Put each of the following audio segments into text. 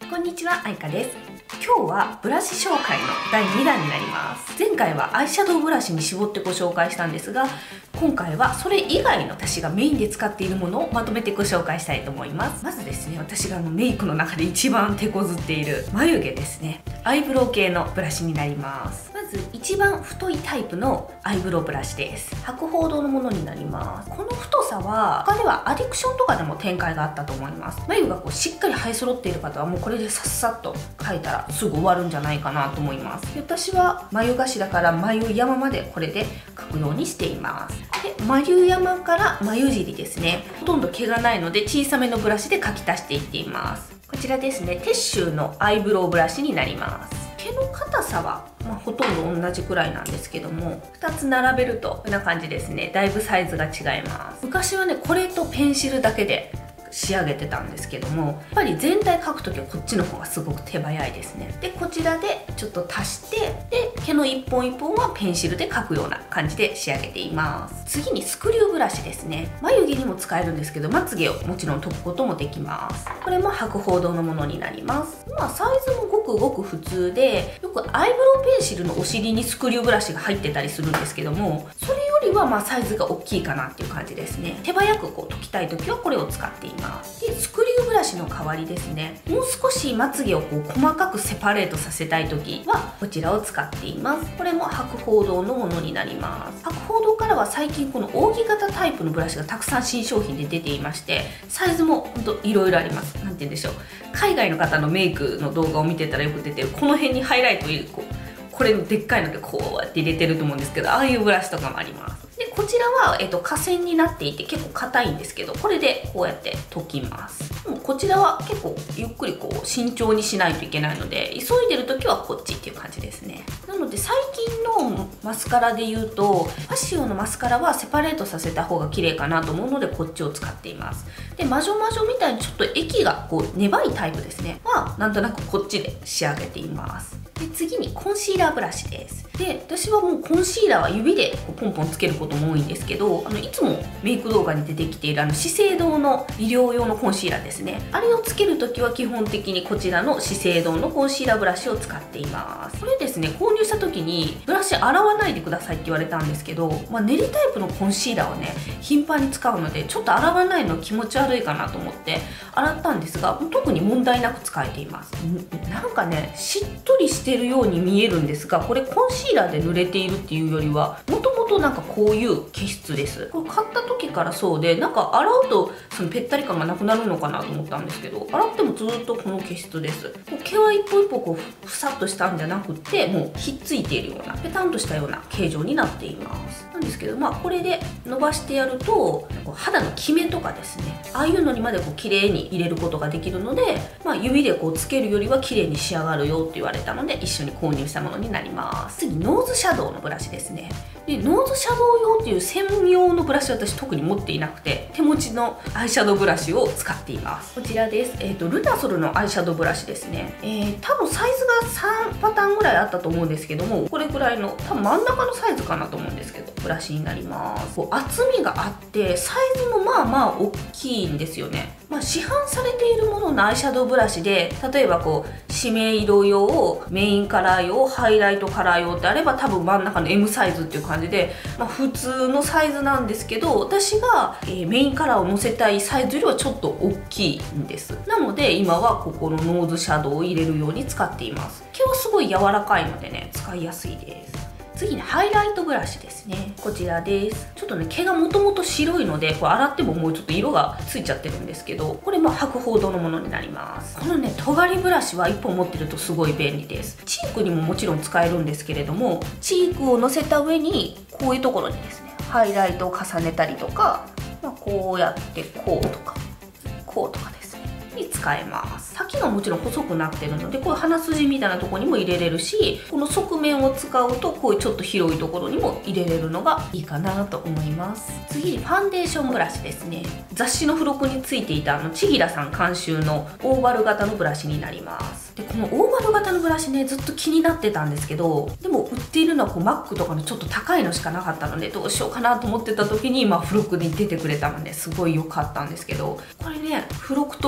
こんにちは、あいかです。今日はブラシ紹介の第2弾になります。前回はアイシャドウブラシに絞ってご紹介したんですが、今回はそれ以外の私がメインで使っているものをまとめてご紹介したいと思います。まずですね、私がメイクの中で一番手こずっている眉毛ですね。アイブロウ系のブラシになります。まず一番太いタイプのアイブロウブラシです。博報堂のものになります。この太さは他ではアディクションとかでも展開があったと思います。眉がしっかり生え揃っている方はもうこれでさっさっと描いたらすぐ終わるんじゃないかなと思います。で、私は眉頭から眉山までこれで描くようにしています。で、眉山から眉尻ですね、ほとんど毛がないので小さめのブラシで描き足していっています。こちらですね、テッシュのアイブロウブラシになります。毛の硬さは、ほとんど同じくらいなんですけども、2つ並べるとこんな感じですね。だいぶサイズが違います。昔はね、これとペンシルだけで仕上げてたんですけども、やっぱり全体描くときはこっちの方がすごく手早いですね。で、こちらでちょっと足して、で毛の一本一本はペンシルで描くような感じで仕上げています。次にスクリューブラシですね。眉毛にも使えるんですけど、まつげをもちろん解くこともできます。これも博報堂のものになります。サイズもごくごく普通で、よくアイブロウペンシルのお尻にスクリューブラシが入ってたりするんですけども、それよりはサイズが大きいかなっていう感じですね。手早く解きたい時はこれを使っています。で、スクリューブラシの代わりですね、もう少しまつげを細かくセパレートさせたい時はこちらを使っています。これも博報堂のものになります。博報堂からは最近この扇形タイプのブラシがたくさん新商品で出ていまして、サイズもほんといろいろあります。なんて言うんでしょう、海外の方のメイクの動画を見てたらよく出てるこの辺にハイライトを入れる、これのでっかいのでこうやって入れてると思うんですけど、ああいうブラシとかもあります。で、こちらは、化繊になっていて結構硬いんですけど、これでこうやって解きます。もうこちらは結構ゆっくり慎重にしないといけないので、急いでる時はこっちっていう感じですね。なので最近のマスカラで言うと、ファシオのマスカラはセパレートさせた方が綺麗かなと思うのでこっちを使っています。で、マジョマジョみたいにちょっと液が粘いタイプですね、なんとなくこっちで仕上げています。で、次にコンシーラーブラシです。で、私はもうコンシーラーは指でポンポンつけることも多いんですけど、いつもメイク動画に出てきている資生堂の医療用のコンシーラーですね、あれをつけるときは基本的にこちらの資生堂のコンシーラーブラシを使っています。これですね、購入した時にブラシ洗わないでくださいって言われたんですけど、練りタイプのコンシーラーをね頻繁に使うのでちょっと洗わないの気持ち悪いかなと思って洗ったんですが、特に問題なく使えています。なんかね、しっとりしてるように見えるんですが、これコンシーラーで濡れているっていうよりはもともとなんかこういう毛質です。これ買った時からそうで、なんか洗うとそのぺったり感がなくなるのかなと思ったんですけど、洗ってもずっとこの毛質です。毛は一歩一歩ふさっとしたんじゃなくって、もうひっついているようなペタンとしたような形状になっています。なんですけど、これで伸ばしてやると肌のキメとかですね、ああいうのにまで綺麗に入れることができるので、指でつけるよりは綺麗に仕上がるよって言われたので一緒に購入したものになります。次、ノーズシャドウのブラシですね。で、ノーズシャドウ用っていう専用のブラシは私特に持っていなくて、手持ちのアイシャドウブラシを使っています。こちらです。ルナソルのアイシャドウブラシですね。多分サイズが3パターンぐらいあったと思うんですけども、これぐらいの多分真ん中のサイズかなと思うんですけど、ブラシになります。厚みがあってサイズも大きいんですよね。市販されているもののアイシャドウブラシで、例えば締め色用、メインカラー用、ハイライトカラー用ってあれば多分真ん中の M サイズっていう感じで、普通のサイズなんですけど、私が、メインカラーをのせたいサイズよりはちょっと大きいんです。なので今はここのノーズシャドウを入れるように使っています。毛はすごい柔らかいのでね、使いやすいです。次にハイライトブラシですね。こちらです。ちょっとね、毛がもともと白いので、洗ってももうちょっと色がついちゃってるんですけど、これも博報堂のものになります。このね、尖りブラシは1本持ってるとすごい便利です。チークにももちろん使えるんですけれども、チークをのせた上にこういうところにですね、ハイライトを重ねたりとか、こうやってこうとかこうとかですねに使えます。先がもちろん細くなってるので、こういう鼻筋みたいなところにも入れれるし、この側面を使うとこういうちょっと広いところにも入れれるのがいいかなと思います。次にファンデーションブラシですね。雑誌の付録についていた千吉さん監修のオーバル型のブラシになります。で、このオーバル型のブラシね、ずっと気になってたんですけど、でも売っているのはマックとかのちょっと高いのしかなかったので、どうしようかなと思ってた時に付録に出てくれたのですごい良かったんですけど、これね、付録とは思え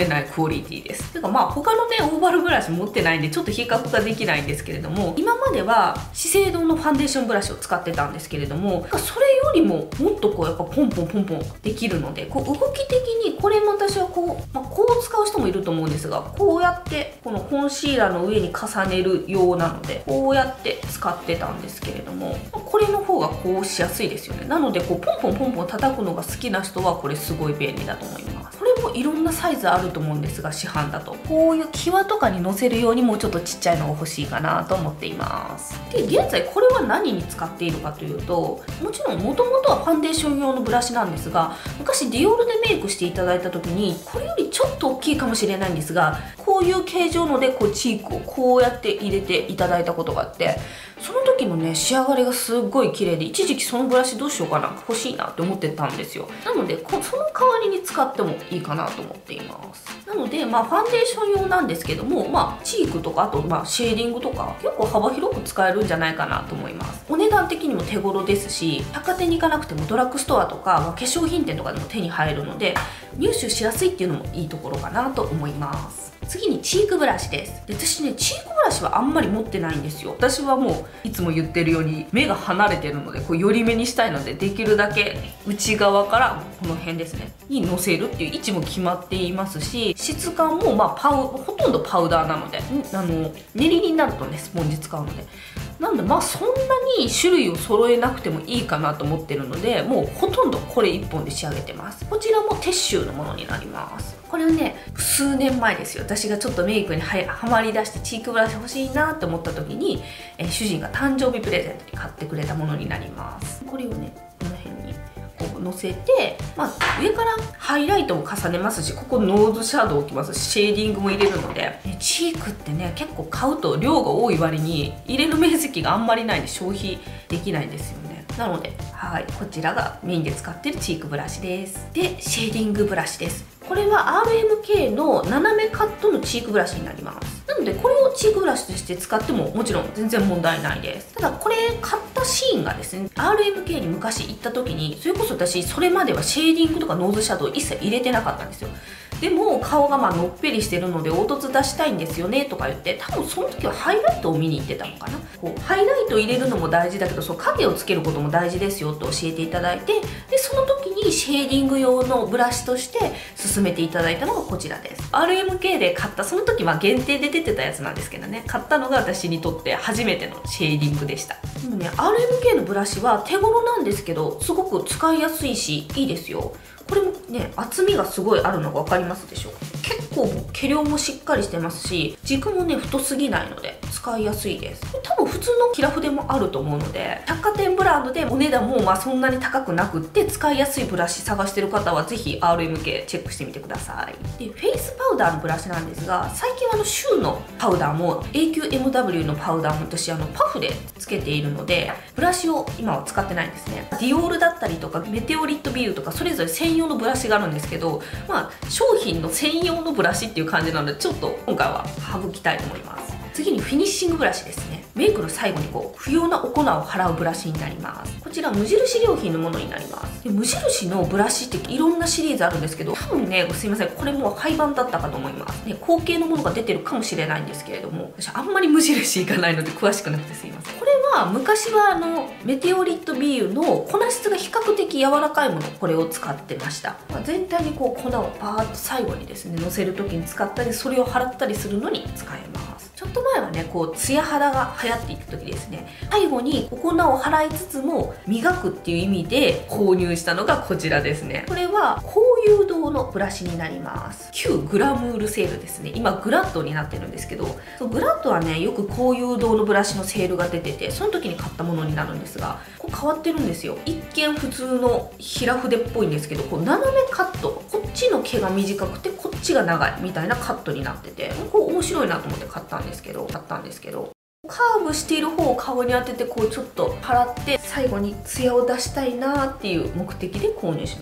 えないクオリティです。てかまあ他のねオーバルブラシ持ってないんでちょっと比較ができないんですけれども、今までは資生堂のファンデーションブラシを使ってたんですけれども、それよりももっとこうやっぱポンポンポンポンできるので、こう動き的にこれも私はこう、こう使う人もいると思うんですが、こうやってこのコンシーラーの上に重ねるようなのでこうやって使ってたんですけれども、これの方がこうしやすいですよね。なのでこうポンポンポンポン叩くのが好きな人はこれすごい便利だと思います。これもいろんなサイズあると思うんですが、市販だとこういう際とかに乗せるようにもうちょっとちっちゃいのが欲しいかなと思っています。で現在これは何に使っているかというと、もちろんもともとはファンデーション用のブラシなんですが、昔ディオールでメイクしていただいた時にこれよりちょっと大きいかもしれないんですが、こういう形状のでこうチークをこうやって入れていただいたことがあって、その時のね仕上がりがすっごい綺麗で、一時期そのブラシどうしようかな欲しいなって思ってたんですよ。なのでその代わりに使ってもいいかなと思っています。なのでファンデーション用なんですけども、チークとかあとシェーディングとか結構幅広く使えるんじゃないかなと思います。お値段的にも手頃ですし、百貨店に行かなくてもドラッグストアとか、化粧品店とかでも手に入るので入手しやすいっていうのもいいところかなと思います。次にチークブラシです。で私ねチークブラシはあんまり持ってないんですよ。私はもういつも言ってるように目が離れてるのでこう寄り目にしたいので、できるだけ内側からこの辺ですねにのせるっていう位置も決まっていますし、質感もほとんどパウダーなので、練りになるとねスポンジ使うので、なんでそんなに種類を揃えなくてもいいかなと思ってるので、もうほとんどこれ1本で仕上げてます。こちらもテッシュのものになります。これはね数年前ですよ。私がちょっとメイクにはまりだしてチークブラシ欲しいなって思った時に、主人が誕生日プレゼントに買ってくれたものになります。これをねこの辺にこうのせて、上からハイライトも重ねますし、ここノーズシャドウ置きますし、シェーディングも入れるので、チークってね結構買うと量が多い割に入れる面積があんまりないんで消費できないんですよね。なのでこちらがメインで使っているチークブラシです。でシェーディングブラシです。これは RMK の斜めカットのチークブラシになります。なのでこれをチークブラシとして使ってももちろん全然問題ないです。ただこれ買ったシーンがですね、 RMK に昔行った時に、それこそ私それまではシェーディングとかノーズシャドウ一切入れてなかったんですよ。でも顔がのっぺりしてるので凹凸出したいんですよねとか言って、多分その時はハイライトを見に行ってたのかな。こうハイライトを入れるのも大事だけど、影をつけることも大事ですよと教えていただいて、でその時にシェーディング用のブラシとして勧めていただいたのがこちらです。 RMK で買った、その時限定で出てたやつなんですけどね、買ったのが私にとって初めてのシェーディングでした。でもね RMK のブラシは手頃なんですけどすごく使いやすいしいいですよ。これもね厚みがすごいあるのが分かりますでしょうか。結構毛量もしっかりしてますし、軸もね太すぎないので使いやすいです。多分普通のキラ筆もあると思うので、百貨店ブランドでお値段もそんなに高くなくって使いやすいブラシ探してる方はぜひ RMK チェックしてみてください。でフェイスパウダーのブラシなんですが、最近はシューのパウダーも AQMW のパウダーも私パフでつけているので、ブラシを今は使ってないんですね。ディオールだったりとかメテオリットビールとかそれぞれ専用のブラシがあるんですけど、商品の専用のブラシっていう感じなのでちょっと今回は省きたいと思います。次にフィニッシングブラシですね。メイクの最後に不要なお粉を払うブラシになります。こちら無印良品のものになります。で無印のブラシっていろんなシリーズあるんですけど、多分ねすいません、これもう廃盤だったかと思いますね。後継のものが出てるかもしれないんですけれども、私あんまり無印行かないので詳しくなくてすいません。これは昔はメテオリットビールの粉質が比較的柔らかいもの、これを使ってました。全体に粉をバーッと最後にですねのせる時に使ったり、それを払ったりするのに使えます。ちょっと前はねツヤ肌が流行っていた時ですね、最後にお粉を払いつつも磨くっていう意味で購入したのがこちらですね。これは高誘導のブラシになります。旧グラムールセールですね。今グラッドになってるんですけど、グラッドはねよく高誘導のブラシのセールが出てて、その時に買ったものになるんですが、変わってるんですよ。一見普通の平筆っぽいんですけど、斜めカット、こっちの毛が短くてこっちが長いみたいなカットになってて、面白いなと思って買ったんですけど、カーブしている方を顔に当ててちょっと払って最後にツヤを出したいなっていう目的で購入しました。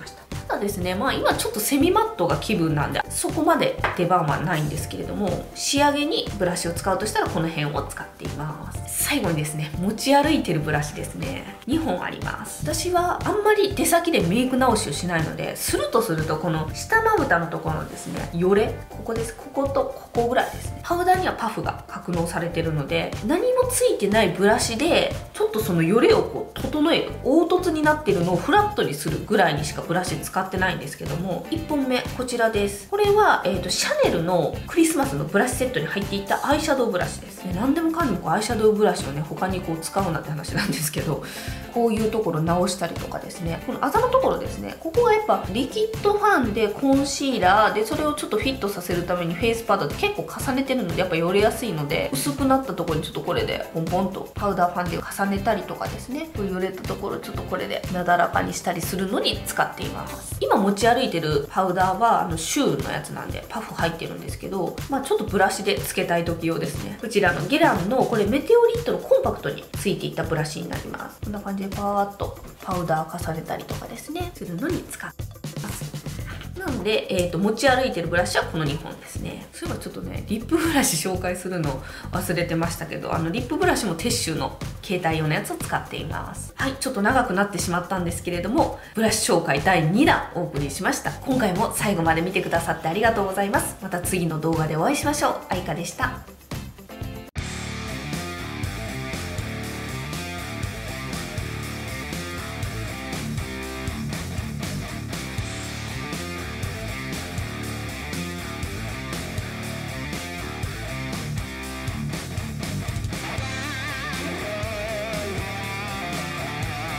ただですね、まあ今ちょっとセミマットが気分なんで、そこまで出番はないんですけれども、仕上げにブラシを使うとしたらこの辺を使っています。最後にですね、持ち歩いてるブラシですね。2本あります。私はあんまり出先でメイク直しをしないので、するとこの下まぶたのところのですね、よれ、ここです。こことここぐらいですね。パウダーにはパフが格納されてるので、何もついてないブラシで、ちょっとそのよれをこう整える、凹凸になってるのをフラットにするぐらいにしかブラシ使ってないんですけども、1本目こちらです。これは、シャネルのクリスマスのブラシセットに入っていたアイシャドウブラシです。何でもかんでもこうアイシャドウブラシをね、他にこう使うなって話なんですけど、こういうところ直したりとかですね、このあざのところですね、ここがやっぱリキッドファンでコンシーラーで、それをちょっとフィットさせるためにフェイスパウダーで結構重ねてるので、やっぱよれやすいので、薄くなったところにちょっとこれでポンポンとパウダーファンデを重ねたりとかですね、よれたところちょっとこれでなだらかにしたりするのに使っています。今持ち歩いてるパウダーはシューのやつなんでパフ入ってるんですけど、まあちょっとブラシでつけたい時用ですね。こちらのゲランのこれメテオリットのコンパクトについていたブラシになります。こんな感じでパーッとパウダー重ねたりとかですね、するのに使っています。なので、持ち歩いてるブラシはこの2本ですね。そういえばちょっとね、リップブラシ紹介するの忘れてましたけど、リップブラシもテッシュの携帯用のやつを使っています。はい、ちょっと長くなってしまったんですけれども、ブラシ紹介第2弾お送りしました。今回も最後まで見てくださってありがとうございます。また次の動画でお会いしましょう。あいかでした。